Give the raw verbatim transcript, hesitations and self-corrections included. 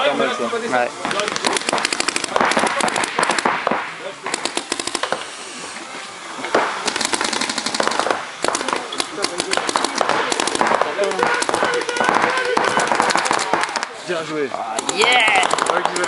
pas mal ça. Ouais. Bien joué. Oh, yeah!